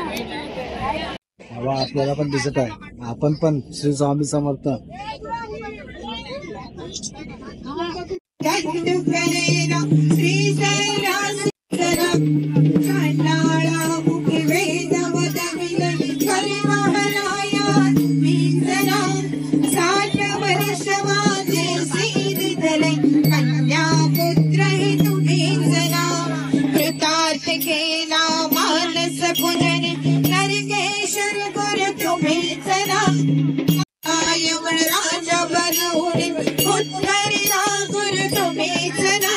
बाबा आपल्याला पण दिसत आहे, आपण पण श्री स्वामी समर्थ. कृतार्थ केला मानस पूजन नरकेश्वर गुरु तुम्हीच ना. यवण राजा बनवून उत्तरीला गुरु तुम्हीच ना.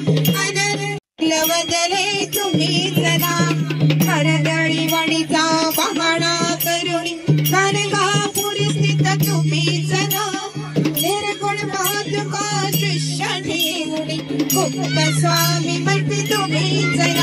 लवदले तुम्हीच ना. हरदळी वणीचा बहाणा करुणी गाणगापूर स्थित तुम्हीच ना. निर्गुण पादुका दृश्य ठेवणी गुप्त स्वामी मठ तुम्हीच ना.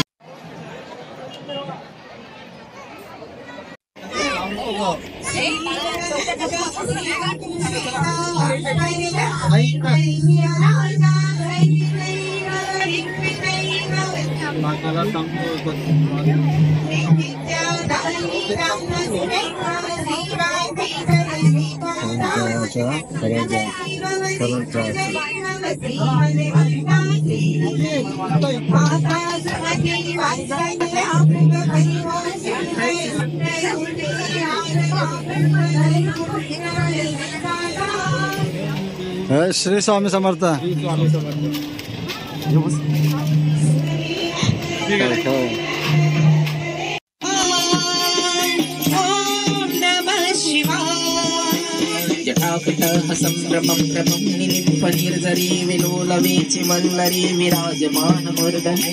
श्री स्वामी समर्थ. जटाकटः सम्भ्रमं भ्रमं निलिम्फनिर्झरी विलोलवीचि मल्लरी विराजमानमूर्धनि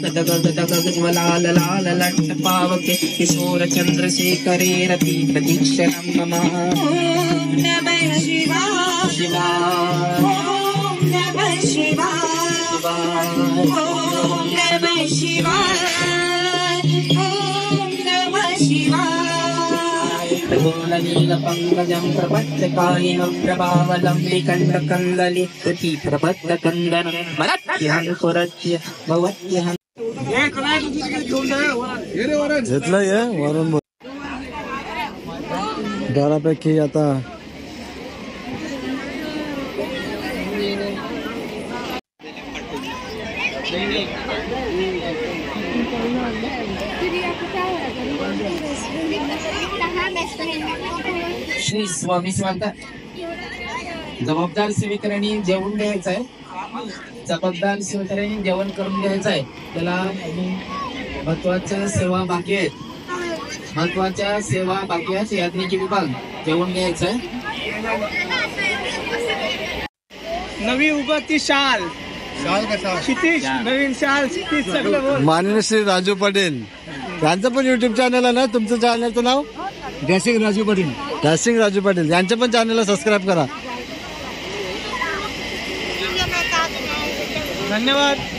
दगदगदगदगज्वलाललाललट्टपावके किशोरचन्द्रशेखरे रति प्रतीक्षणं मम. ॐ नमः शिवाय शिवाय. ॐ नमः शिवाय ॐ नमः शिवाय. ॐ नमः शिवाय. नीलपङ्कजं प्रपञ्चकायिनं प्रभावलम्बिकण्ठकन्दलि कृति प्रबद्धकन्दनं मराठ्यहंकुरच्य भवत्यहं. घेतलं ये वरून बऱ्यापैकी आता श्री स्वामी समर्थ. जबाबदार सेवेकऱ्यांनी जेवण द्यायचं आहे. जबाबदार सेवेकऱ्यांनी जेवण करून द्यायचं आहे. त्याला महत्वाच्या सेवा बाकी आहेत. महत्वाच्या सेवा बाकी आहेत. यात्रेची विभाग जेवण द्यायचं आहे. नवी उगती शाल क्षितिज नवीन शाल क्षितिज सगळं. माननीय श्री राजू पाटील यांचं पण युट्यूब चॅनल आहे ना. तुमचं चॅनलचं नाव जयसिंग राजू पाटील. जयसिंग राजू पाटील यांच्या पण चॅनलला सबस्क्राईब करा. धन्यवाद.